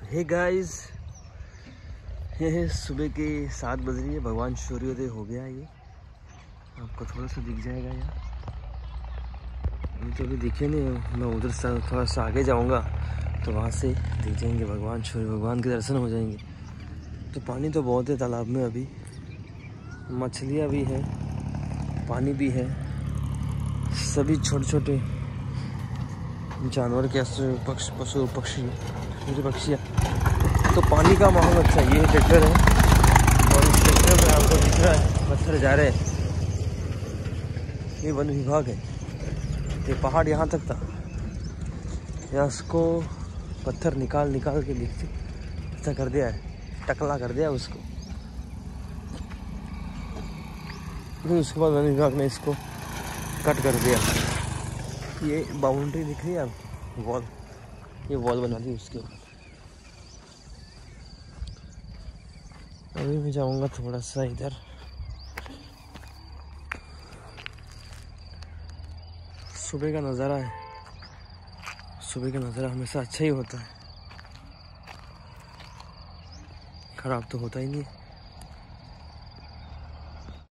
Hey guys, ये सुबह के 7 बज रही है। भगवान सूर्योदय हो गया। ये आपको थोड़ा सा दिख जाएगा यार, तो अभी दिखे नहीं। मैं उधर से थोड़ा सा आगे जाऊंगा तो वहाँ से दिख जाएंगे भगवान सूर्य भगवान के दर्शन हो जाएंगे। तो पानी तो बहुत है तालाब में, अभी मछलियाँ भी हैं, पानी भी है, सभी छोटे छोटे जानवर के पशु पक्षी पक्षियाँ। तो पानी का माहौल अच्छा है। ये ट्रैक्टर है और इस ट्रैक्टर में आपको दिख रहा है पत्थर जा रहे हैं। ये वन विभाग है। ये पहाड़ यहाँ तक था, यहाँ उसको पत्थर निकाल के देखते ऐसा कर दिया है, टकला कर दिया उसको। फिर उसके बाद वन विभाग ने इसको कट कर दिया। ये बाउंड्री दिख रही है अब, वॉल, ये वॉल बना दी उसके ऊपर। अभी मैं जाऊंगा थोड़ा सा इधर। सुबह का नज़ारा है, सुबह का नज़ारा हमेशा अच्छा ही होता है, खराब तो होता ही नहीं है।